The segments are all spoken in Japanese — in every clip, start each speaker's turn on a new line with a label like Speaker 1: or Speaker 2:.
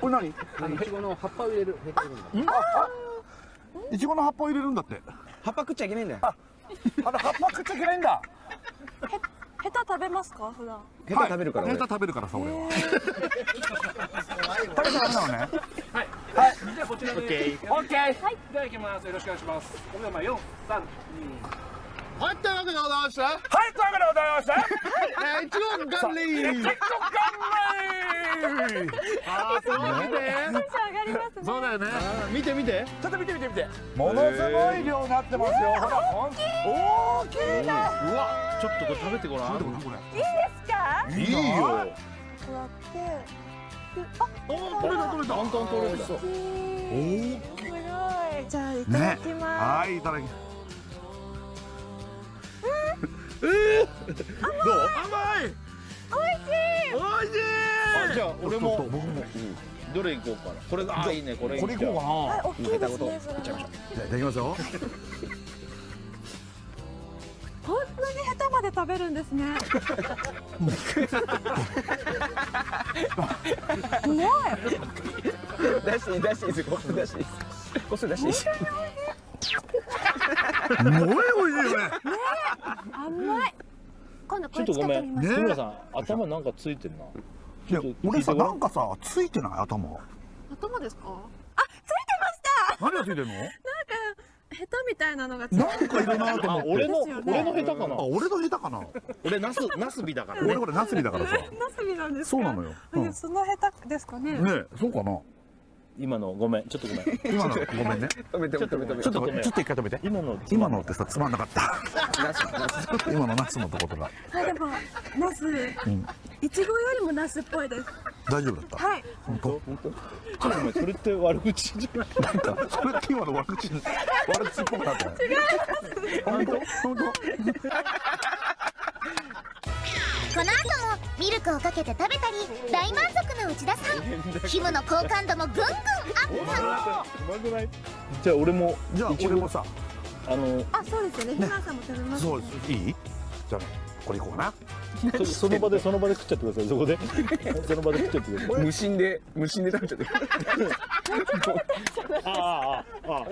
Speaker 1: これ何？
Speaker 2: いちごの葉っぱを入れる。
Speaker 1: いちごの葉っぱを入れるんだって。
Speaker 3: 葉っぱ食っちゃいけないんだよ。
Speaker 1: 葉っぱ食っちゃいけないんだ。
Speaker 4: ヘタ食べますか普段？
Speaker 3: ヘタ食べるから俺。
Speaker 1: ヘタ食べるからさ俺は。食べちゃダメなのね。
Speaker 2: はい。じゃあこちらで。オッケー。では行きます。よろしくお願いします。5秒前4、3、2。
Speaker 5: はい、というわけでございまして。
Speaker 1: はい、というわけでございまして。
Speaker 5: いちごガンリー。そうね。
Speaker 4: テンション上がりますね。
Speaker 5: そうだよね。見て見て。
Speaker 1: ちょっと見て。ものすごい量になってますよ。ほら、大きいな。
Speaker 5: うわ、ちょっとこれ食べてごらん。
Speaker 1: こ
Speaker 4: いいですか？
Speaker 5: いいよ。
Speaker 4: こうやって。
Speaker 5: おお、取れた。簡単取れた。
Speaker 4: すごい。じゃあいただ
Speaker 1: ね。
Speaker 4: きます。
Speaker 1: はい、いただき。
Speaker 5: どう？甘い。
Speaker 4: 美味しい。
Speaker 5: あ、じゃあ俺もどれ行こうかな。これがいいね。これ
Speaker 1: これいこうかな。
Speaker 4: 大きいですね。それは。
Speaker 1: じゃあいただきますよ。
Speaker 4: こんなにヘタまで食べるんですね。すごい。
Speaker 3: 出していいです。こす出していいです。こす出していいです。
Speaker 1: すごい美味しいよね。
Speaker 4: 甘い。今度これ
Speaker 5: ちょっとごめん。
Speaker 4: 使ってみます。
Speaker 1: ね
Speaker 5: 日村さん、頭なんかついてるな。
Speaker 1: いや、俺さ、なんかさ、ついてない頭。
Speaker 4: 頭ですか？あ、
Speaker 1: 何がついてるの？
Speaker 4: ヘタみたいなのがついて
Speaker 1: なんかいるなと思って。
Speaker 5: 俺の下手かな。
Speaker 1: あ、俺の下手かな。
Speaker 5: 俺ナスビだからね。
Speaker 1: 俺これナスビだからさ。
Speaker 4: ナスビなんですか？
Speaker 1: そうなのよ。
Speaker 4: その下手ですかね。
Speaker 1: ね、そうかな。
Speaker 5: 今のごめん、ちょっとごめん。
Speaker 1: 今のごめんね。
Speaker 3: 止めて。
Speaker 1: ちょっと一回止めて。
Speaker 5: 今の
Speaker 1: ってさつまんなかった。今のナスのとことが。
Speaker 4: あ、でもナス、いちごよりもナスっぽいです。
Speaker 1: 大丈夫だった。
Speaker 4: はい。
Speaker 1: 本当。
Speaker 5: ちょっとごめん、それって悪口じゃない。
Speaker 1: なんかそれって今の悪口っぽくなったね。違う。本当。
Speaker 6: この後もミルクをかけて食べたり大満足の内田さん。キムの好感度もぐんぐんアップ。
Speaker 5: じゃあ俺も
Speaker 1: さ、
Speaker 4: あ、そうですよね。ひなさんも食べます。
Speaker 1: そうです。いい？じゃあこれいこうかな。
Speaker 5: その場で食っちゃってください。そこでその場で食っちゃってください。
Speaker 3: 無心で食べちゃってる。
Speaker 5: ああ。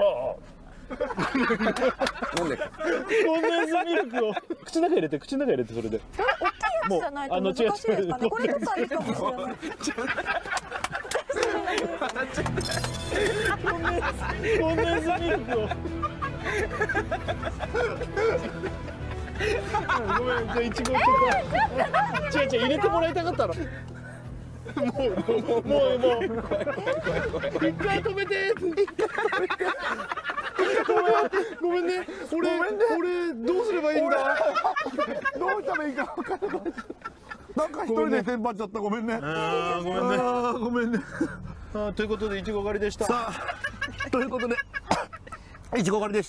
Speaker 3: 飲んで。
Speaker 5: コンデンスミルクを口の中入れてそれで。
Speaker 4: 大きいやつじゃないと難しいですかね。これとかいいかもしれない。
Speaker 5: コンデンスミルクを。ごめん、じゃあいちごちょっと。違う入れてもらいたかったの。もう一回止めて。ごめんね。俺どうすればいいんだ。
Speaker 1: どうしたらいいか分からない。なんか一人でテンパっちゃった。ごめんね。
Speaker 5: ごめんね。ということでいちご狩りでした。
Speaker 1: さあ、ということでいちご狩りでした。